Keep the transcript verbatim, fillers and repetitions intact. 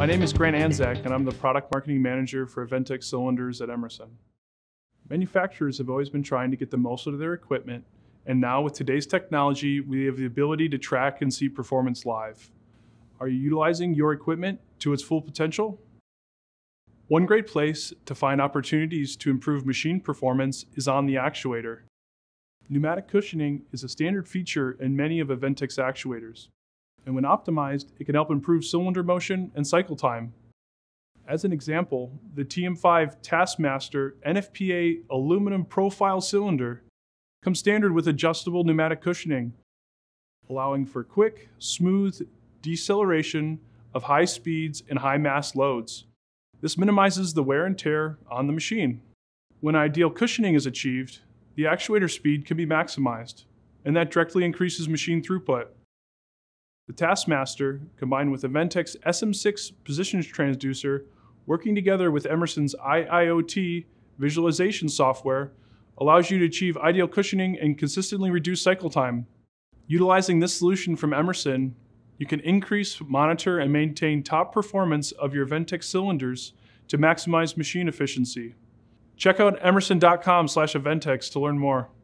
My name is Grant Anzac, and I'm the Product Marketing Manager for AVENTICS Cylinders at Emerson. Manufacturers have always been trying to get the most out of their equipment, and now with today's technology, we have the ability to track and see performance live. Are you utilizing your equipment to its full potential? One great place to find opportunities to improve machine performance is on the actuator. Pneumatic cushioning is a standard feature in many of AVENTICS actuators, and when optimized, it can help improve cylinder motion and cycle time. As an example, the T M five Taskmaster N F P A aluminum profile cylinder comes standard with adjustable pneumatic cushioning, allowing for quick, smooth deceleration of high speeds and high mass loads. This minimizes the wear and tear on the machine. When ideal cushioning is achieved, the actuator speed can be maximized, and that directly increases machine throughput. The Taskmaster, combined with AVENTICS S M six positions transducer, working together with Emerson's I I O T visualization software, allows you to achieve ideal cushioning and consistently reduce cycle time. Utilizing this solution from Emerson, you can increase, monitor, and maintain top performance of your AVENTICS cylinders to maximize machine efficiency. Check out emerson dot com slash AVENTICS to learn more.